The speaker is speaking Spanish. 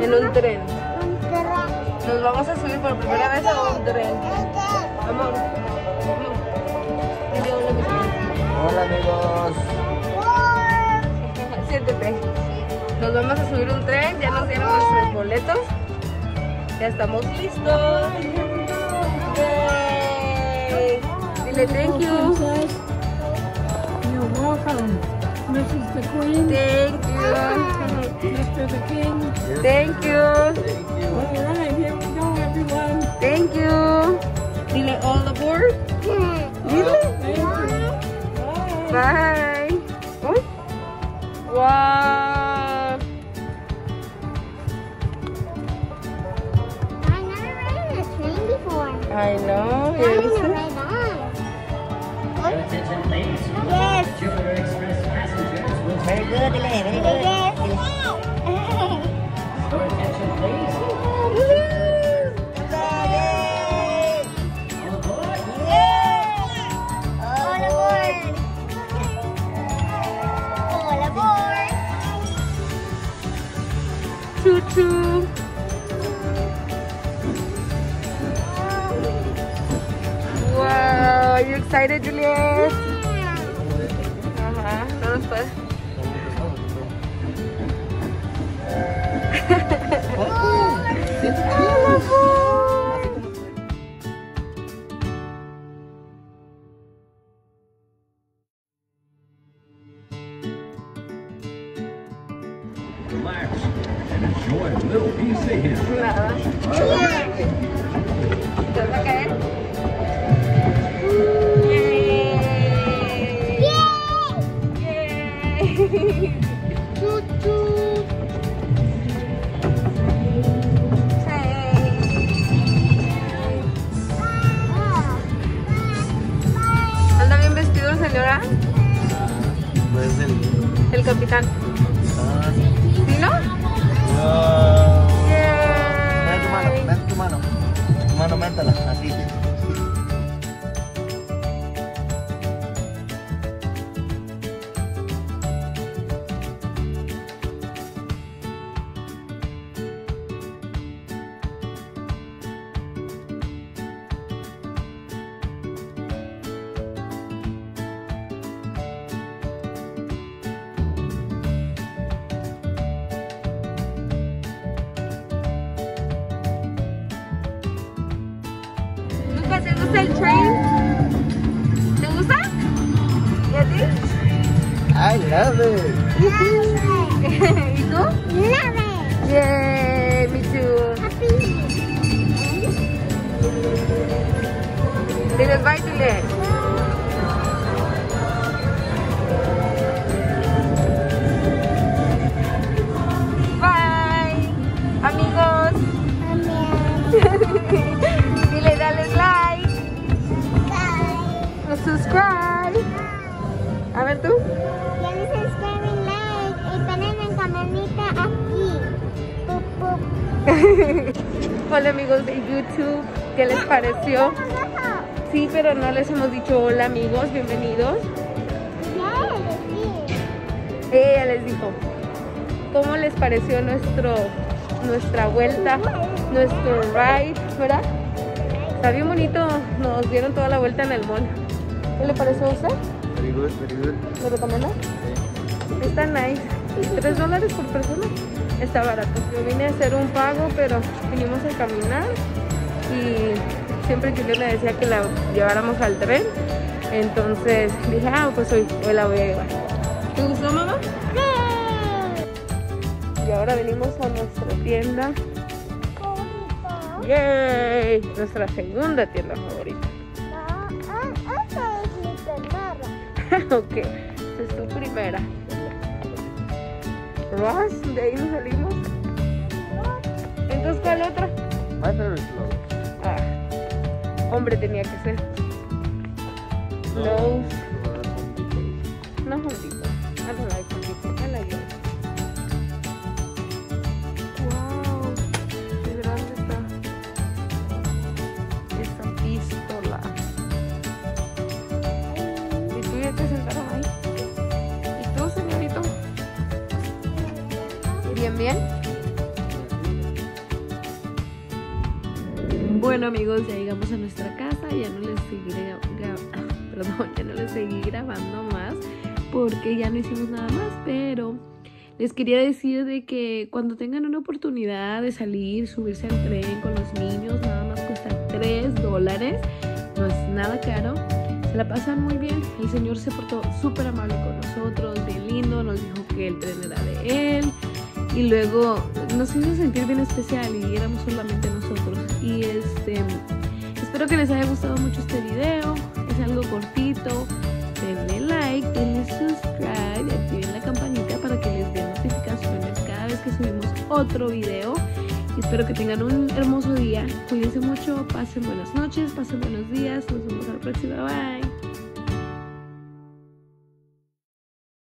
En un tren. Nos vamos a subir por primera vez a un tren. Amor. Dile hola, mi tren. Hola amigos. Siéntete. Nos vamos a subir un tren, ya nos dieron nuestros boletos. Ya estamos listos. Yay. Dile thank you. You're welcome, Mrs. the Queen. Thank you. Mr. the King. Thank you. All right, here we go, everyone. Thank you. Dile all aboard. Dile. Thank you. Bye. Uy. Wow. I've never ridden a train before. I know. I'm ¿Ya gonna viste? ride on. Attention please. Yes. Jupiter Express passengers will Very good, dile, very good. Yes. your attention please. All aboard. All aboard. All aboard. Choo choo. Wow. Are you excited, Juliet? Ajá. No nos puede. Relax and enjoy a little piece of history. Nada. ¿Te vas a caer? Yay. Yay. Choo choo. ¿Anda bien vestido el señora? Pues El capitán. ¿Sí, no? Ven tu mano, Yay. ven tu mano. Tu mano, métala, así. Lucas, ¿te gusta el train? ¿Te gusta? ¿Y a ti? I love it. ¿Y tú? Love it. Yay, me too. Happy. Diles bye, Juliet. Bye, amigos. Dile, dale like, subscribe. A ver tú. Dale subscribe y like y ponen en campanita aquí. Pup, pup. Hola amigos de YouTube, ¿qué les pareció? Sí, pero no les hemos dicho hola amigos, bienvenidos. Ella les dijo, ¿cómo les pareció nuestra vuelta, nuestro ride, verdad? Está bien bonito, nos dieron toda la vuelta en el mall. ¿Qué le pareció a usted? Very good, very good. ¿Lo recomienda? Está nice. $3 por persona. Está barato. Yo vine a hacer un pago, pero vinimos a caminar y siempre Juliet me decía que la lleváramos al tren. Entonces dije, pues hoy la voy a llevar. ¿Te gustó, mamá? Y ahora venimos a nuestra tienda. ¡Yay! Nuestra segunda tienda favorita. Esa es mi primera. Ok, esta es tu primera. Ross, de ahí nos salimos. Entonces, ¿cuál otra? My favorite clothes. Ah, hombre tenía que ser. Lowe's. No, Home Depot. I don't like Home Depot. I like it. Wow, qué grande está esta pistola. ¿Y tú ya te sentaron ahí? ¿Y tú, señorito? ¿Bien, bien? Bueno amigos, ya llegamos a nuestra casa, ya no les seguí grabando más porque ya no hicimos nada más, pero les quería decir de que cuando tengan una oportunidad de salir, subirse al tren con los niños, nada más cuesta $3, no es nada caro, se la pasan muy bien. El señor se portó súper amable con nosotros, bien lindo, nos dijo que el tren era de él y luego nos hizo sentir bien especial y éramos solamente nosotros. Y espero que les haya gustado mucho este video, es algo cortito. Denle like, denle subscribe y activen la campanita para que les den notificaciones cada vez que subimos otro video. Y espero que tengan un hermoso día. Cuídense mucho, pasen buenas noches, pasen buenos días. Nos vemos a la próxima. Bye.